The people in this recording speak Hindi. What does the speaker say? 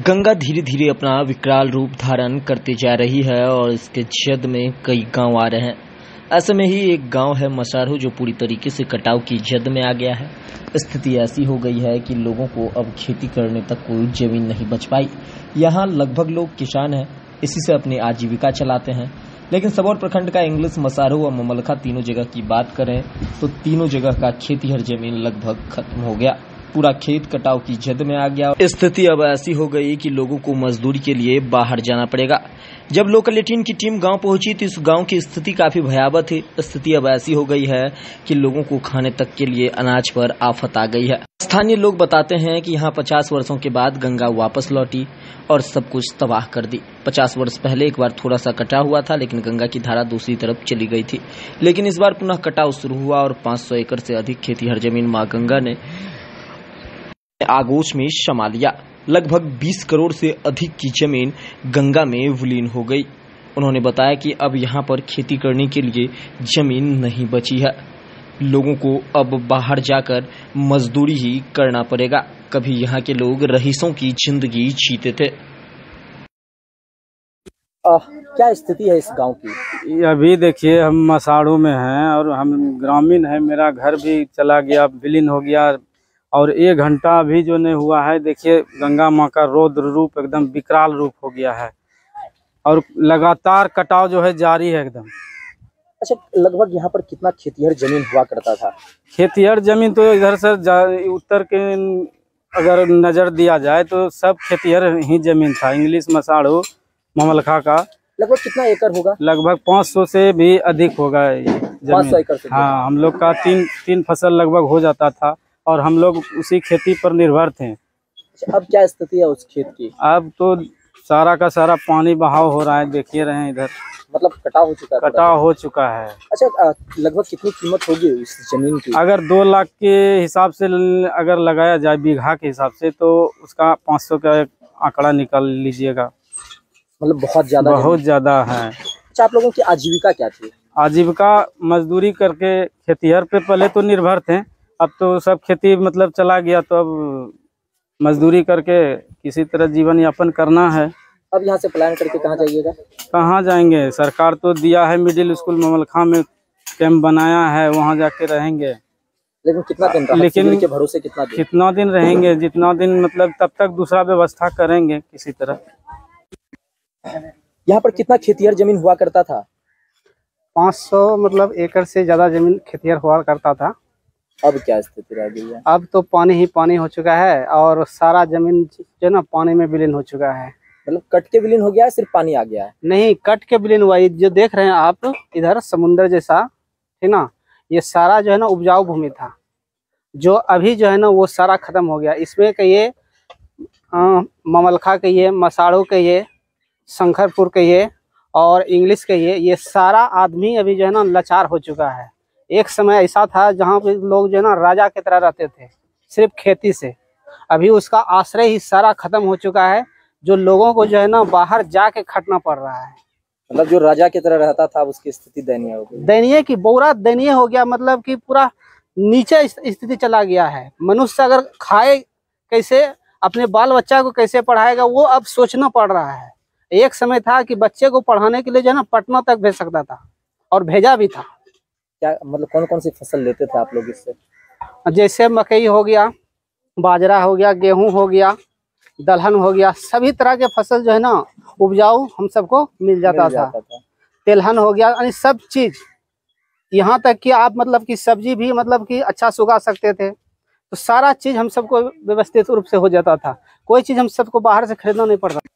गंगा धीरे धीरे अपना विकराल रूप धारण करती जा रही है और इसके जद में कई गांव आ रहे हैं। ऐसे में ही एक गांव है मसारू जो पूरी तरीके से कटाव की जद में आ गया है। स्थिति ऐसी हो गई है कि लोगों को अब खेती करने तक कोई जमीन नहीं बच पाई। यहाँ लगभग लोग किसान हैं, इसी से अपनी आजीविका चलाते हैं। लेकिन सबौर प्रखंड का इंग्लिश, मसारू और ममलखा तीनों जगह की बात करें तो तीनों जगह का खेतीहर जमीन लगभग खत्म हो गया। पूरा खेत कटाव की जद में आ गया। स्थिति अब ऐसी हो गई कि लोगों को मजदूरी के लिए बाहर जाना पड़ेगा। जब लोकल 18 की टीम गांव पहुंची तो इस गांव की स्थिति काफी भयावह थी। स्थिति अब ऐसी हो गई है कि लोगों को खाने तक के लिए अनाज पर आफत आ गई है। स्थानीय लोग बताते हैं कि यहाँ 50 वर्षों के बाद गंगा वापस लौटी और सब कुछ तबाह कर दी। 50 वर्ष पहले एक बार थोड़ा सा कटा हुआ था, लेकिन गंगा की धारा दूसरी तरफ चली गई थी। लेकिन इस बार पुनः कटाव शुरू हुआ और 500 एकड़ से अधिक खेतीहर जमीन मां गंगा ने आगोश में समा लिया। लगभग 20 करोड़ से अधिक की जमीन गंगा में विलीन हो गई। उन्होंने बताया कि अब यहाँ पर खेती करने के लिए जमीन नहीं बची है। लोगों को अब बाहर जाकर मजदूरी ही करना पड़ेगा। कभी यहाँ के लोग रईसों की जिंदगी जीते थे। क्या स्थिति है इस गांव की? अभी देखिए, हम मसाड़ू में हैं और हम ग्रामीण हैं। मेरा घर भी चला गया, विलीन हो गया और 1 घंटा भी जो नहीं हुआ है। देखिए, गंगा माँ का रौद्र रूप एकदम विकराल रूप हो गया है और लगातार कटाव जो है जारी है एकदम। अच्छा, लगभग यहाँ पर कितना खेतीहर जमीन हुआ करता था? खेतीहर जमीन तो इधर से उत्तर के अगर नजर दिया जाए तो सब खेतीहर ही जमीन था। इंग्लिश, मसाड़ू, ममलखा का लगभग कितना एकड़ होगा? लगभग 500 से भी अधिक होगा ये 500 एकड़ से? हाँ, हम लोग का तीन फसल लगभग हो जाता था और हम लोग उसी खेती पर निर्भर थे। अब क्या स्थिति है उस खेत की? अब तो सारा का सारा पानी बहाव हो रहा है, देखिए रहे हैं इधर। मतलब कटाव हो चुका है? कटाव हो चुका है। अच्छा, लगभग कितनी कीमत होगी इस जमीन की? अगर 2 लाख के हिसाब से अगर लगाया जाए बीघा के हिसाब से तो उसका 500 का आंकड़ा निकाल लीजिएगा। मतलब बहुत ज्यादा है। अच्छा, आप लोगों की आजीविका क्या थी? आजीविका मजदूरी करके खेतीहर पे पहले तो निर्भर थे। अब तो सब खेती मतलब चला गया, तो अब मजदूरी करके किसी तरह जीवन यापन करना है। अब यहाँ से प्लान करके कहाँ जाइएगा? कहाँ जाएंगे? सरकार तो दिया है मिडिल स्कूल ममलखा में कैंप बनाया है, वहाँ जाके रहेंगे। लेकिन कितना दिन? लेकिन के भरोसे कितना दिन रहेंगे? जितना दिन मतलब तब तक दूसरा व्यवस्था करेंगे किसी तरह। यहाँ पर कितना खेतीहर जमीन हुआ करता था? 500 मतलब एकड़ से ज्यादा जमीन खेतीहर हुआ करता था। अब क्या स्थिति रह गई है? अब तो पानी ही पानी हो चुका है और सारा जमीन जो ना पानी में विलीन हो चुका है। मतलब कट के विलीन हो गया है, सिर्फ पानी आ गया है? नहीं, कट के विलीन हुआ। ये जो देख रहे हैं आप इधर समुद्र जैसा है ना, ये सारा जो है ना उपजाऊ भूमि था, जो अभी जो है ना वो सारा खत्म हो गया। इसमें कहिए ममलखा कहिए, मसाड़ू कहिए, शंकरपुर कहिए और इंग्लिश कहिए, ये सारा आदमी अभी जो है ना लाचार हो चुका है। एक समय ऐसा था जहाँ पे लोग जो है ना राजा की तरह रहते थे, सिर्फ खेती से। अभी उसका आश्रय ही सारा खत्म हो चुका है, जो लोगों को जो है ना बाहर जाके खटना पड़ रहा है। मतलब जो राजा की तरह रहता था उसकी स्थिति दयनीय हो गई। दयनीय की बोरा दयनीय हो गया, मतलब कि पूरा नीचे स्थिति चला गया है। मनुष्य अगर खाए कैसे, अपने बाल बच्चा को कैसे पढ़ाएगा, वो अब सोचना पड़ रहा है। एक समय था कि बच्चे को पढ़ाने के लिए जो है ना पटना तक भेज सकता था और भेजा भी था। क्या मतलब कौन कौन सी फसल लेते थे आप लोग इससे? जैसे मकई हो गया, बाजरा हो गया, गेहूं हो गया, दलहन हो गया, सभी तरह के फसल जो है ना उपजाऊ हम सबको मिल जाता था। तेलहन हो गया, यानी सब चीज। यहाँ तक कि आप मतलब कि सब्जी भी मतलब कि अच्छा से उगा सकते थे। तो सारा चीज हम सबको व्यवस्थित रूप से हो जाता था। कोई चीज हम सबको बाहर से खरीदना नहीं पड़ता।